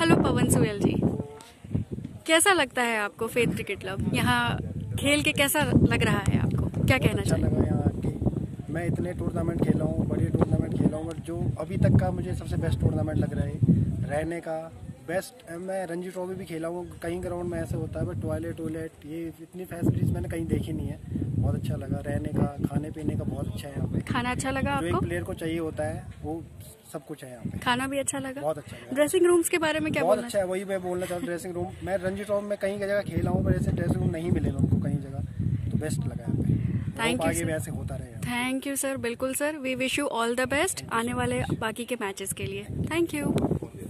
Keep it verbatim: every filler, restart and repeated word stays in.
Hello पवन सुयल जी, कैसा लगता है आपको फेथ क्रिकेट क्लब? यहाँ खेल के कैसा लग रहा है आपको? क्या कहना अच्छा चाहिए? लगा यहाँ आके। मैं इतने टूर्नामेंट खेला हूँ, बड़े टूर्नामेंट खेला हूँ, बट जो अभी तक का मुझे सबसे बेस्ट टूर्नामेंट लग रहा है रहने का बेस्ट। मैं रणजी ट्रॉफी भी खेला हूँ, कहीं ग्राउंड में ऐसे होता है, बट टॉयलेट टॉयलेट ये इतनी फैसिलिटीज मैंने कहीं देखी नहीं है। बहुत अच्छा लगा, रहने का खाने पीने का बहुत अच्छा है यहाँ पे। खाना अच्छा लगा जो आपको? एक प्लेयर को चाहिए होता है वो सब कुछ है यहाँ पे। खाना भी अच्छा लगा? बहुत अच्छा लगा। ड्रेसिंग रूम्स के बारे में क्या बहुत बोलना? अच्छा है, वही मैं बोलना चाहूँ। ड्रेसिंग रूम मैं रणजी ट्रॉफी में कहीं जगह खेला हूँ, पर ऐसे ड्रेसिंग रूम नहीं मिले उनको कहीं जगह, तो बेस्ट लगा यहाँ पे। थैंक यू आगे भी ऐसे होता रहे। थैंक यू सर, बिल्कुल sir. We wish you all the best आने वाले बाकी के मैचेस के लिए। Thank you.